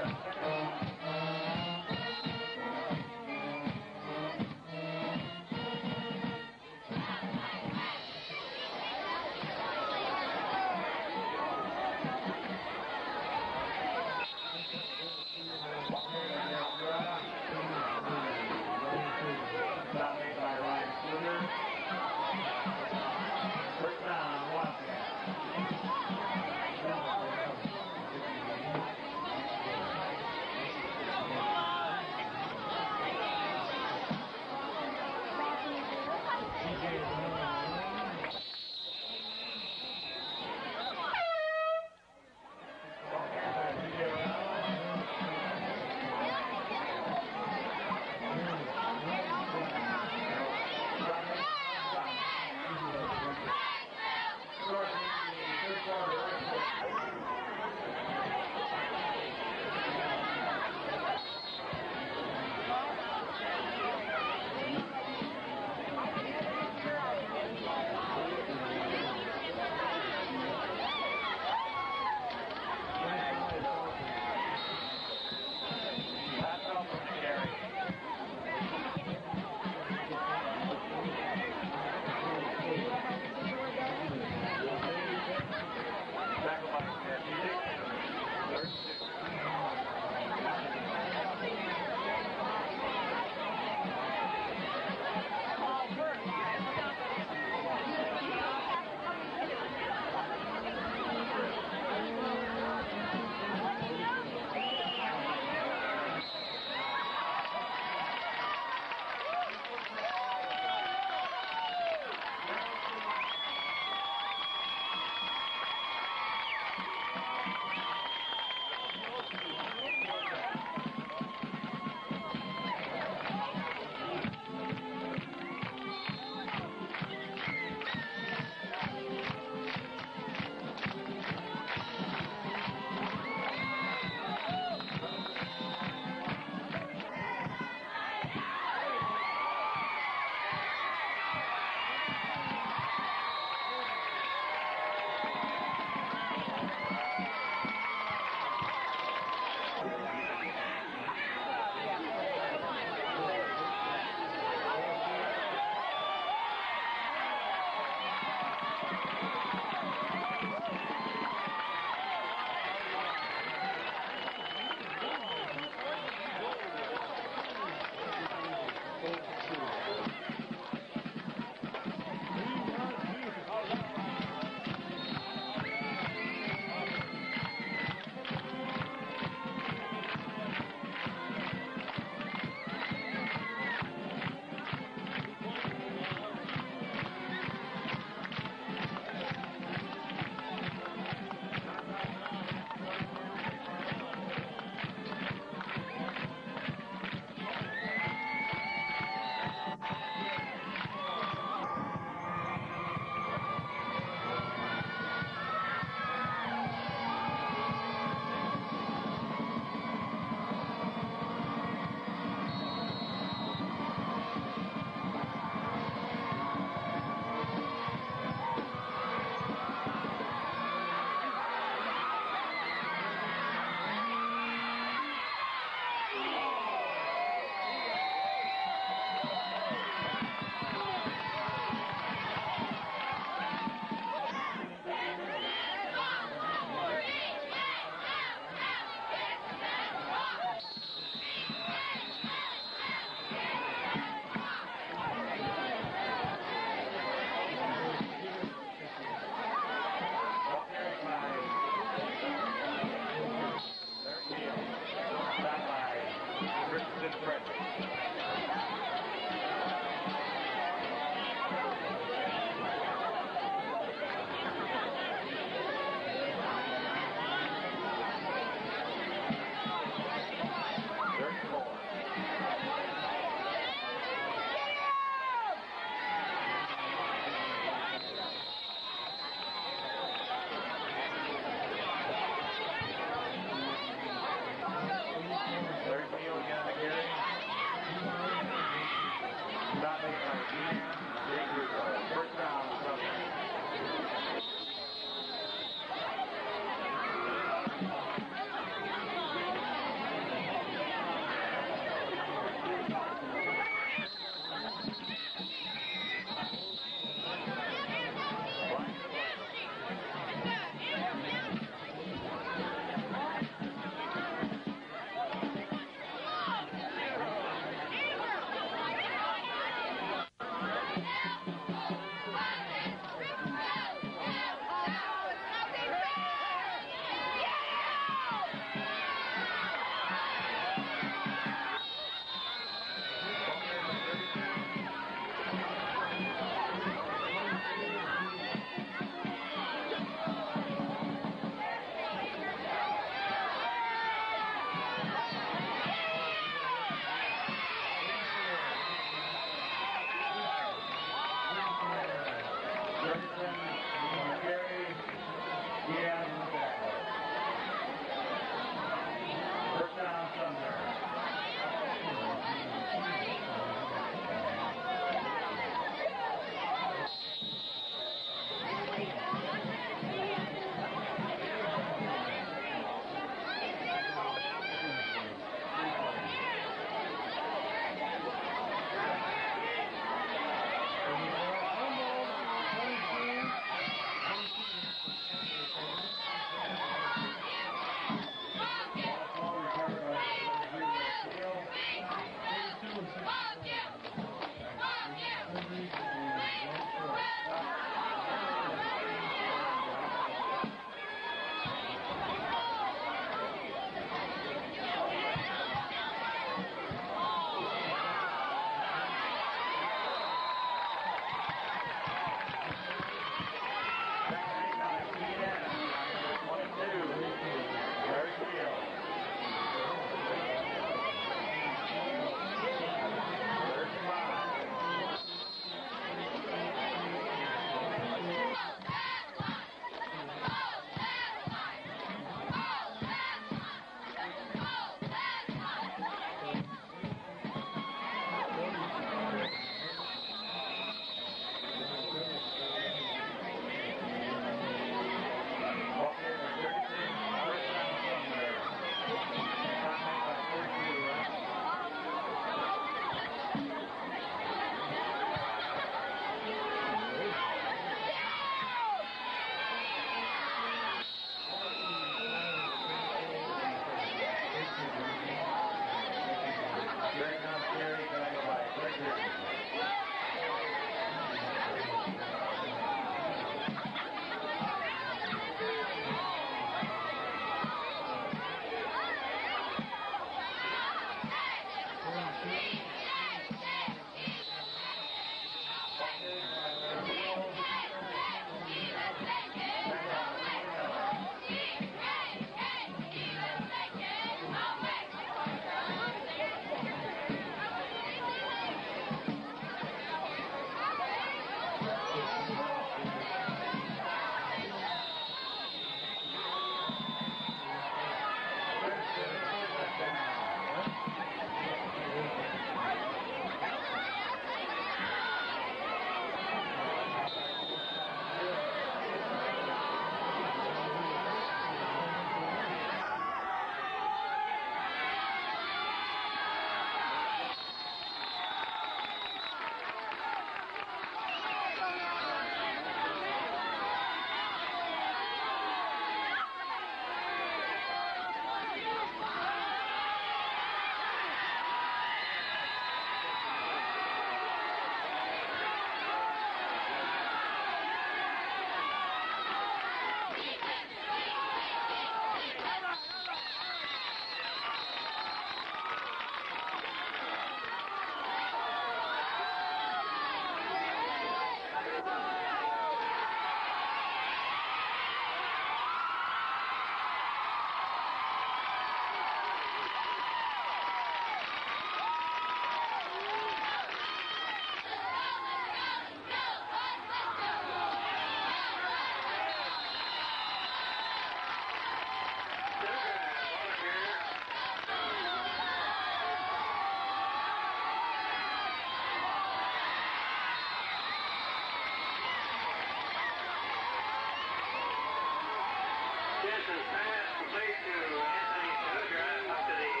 Jensen's pass complete to Anthony Sahuja up to the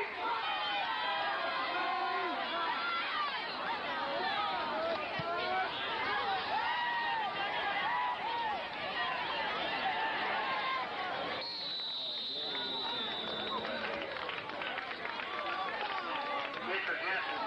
Mr. Jensen.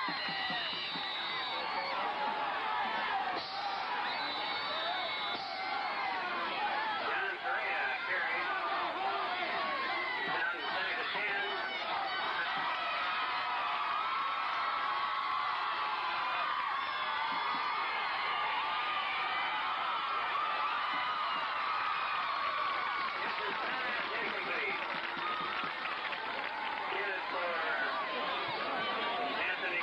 John Correa carries. Down inside the 10. This is pass incomplete. Intended for Anthony.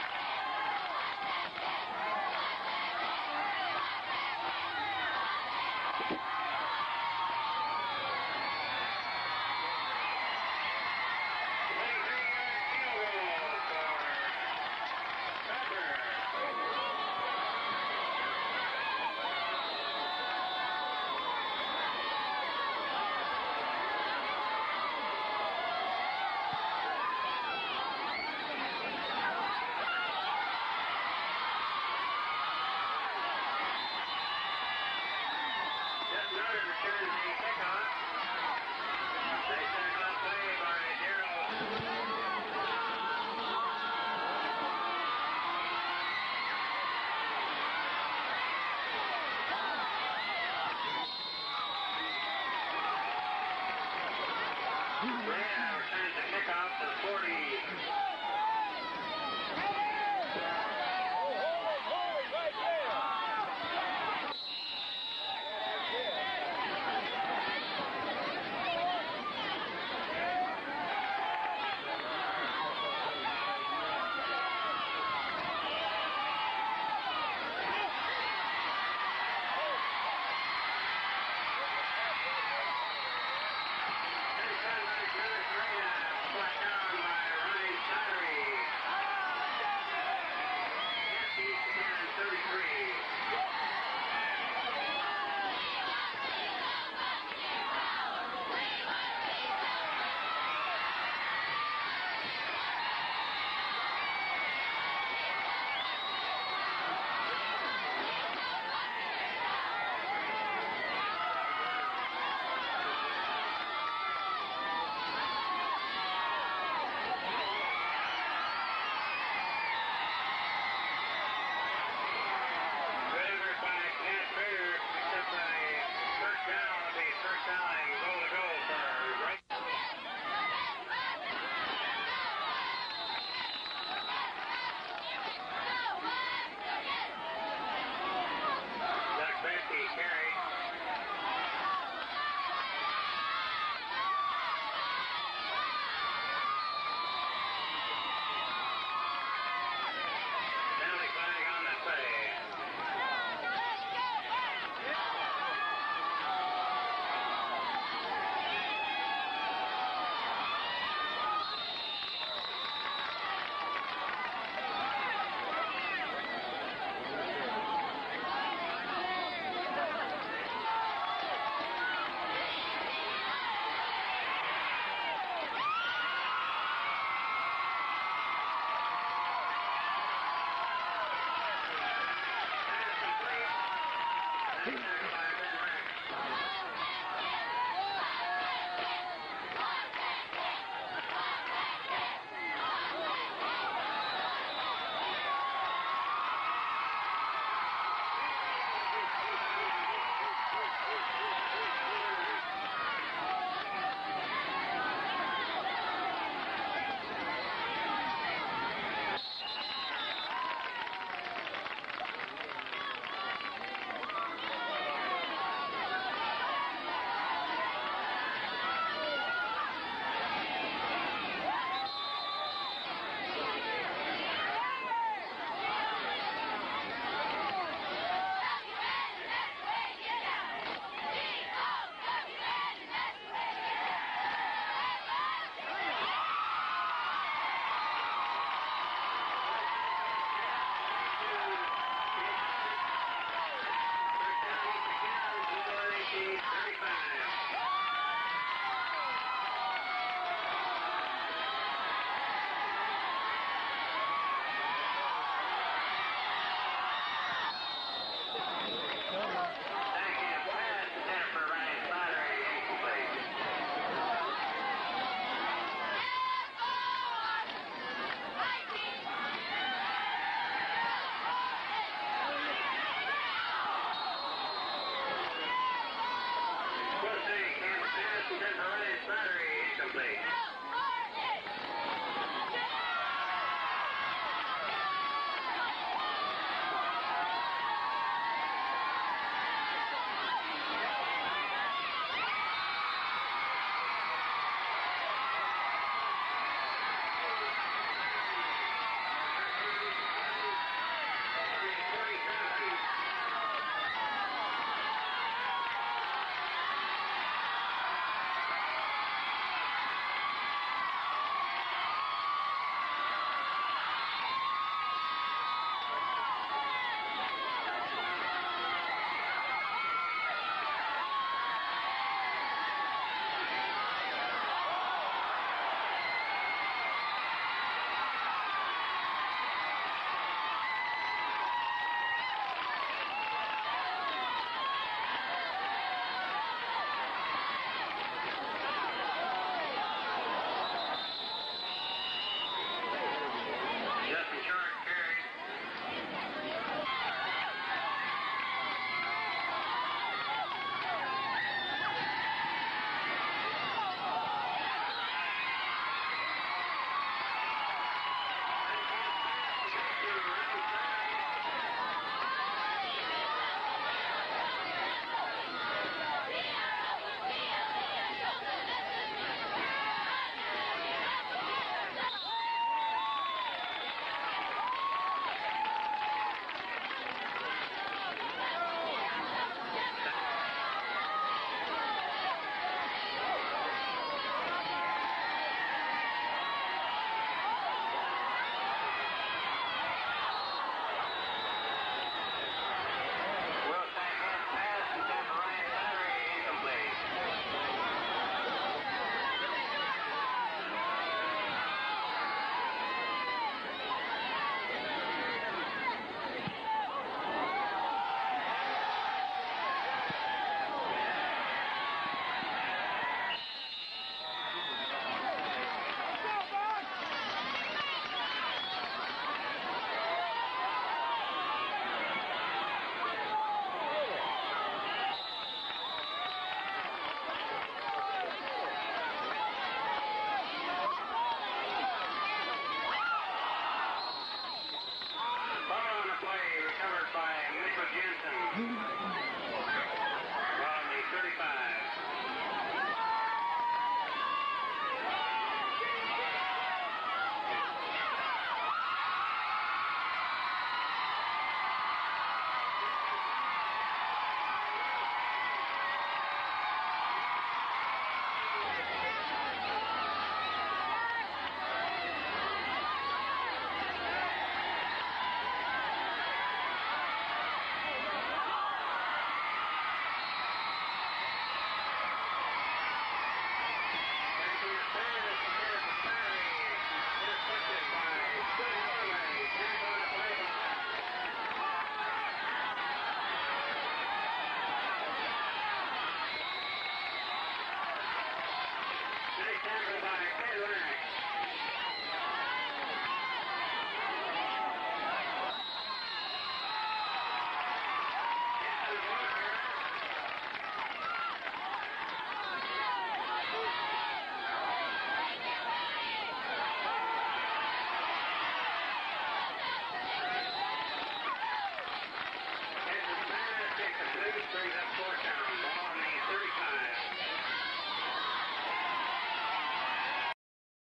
Just noted returns the kickoff. They sent it off play by Darrell. Correa returns the kickoff to the 40.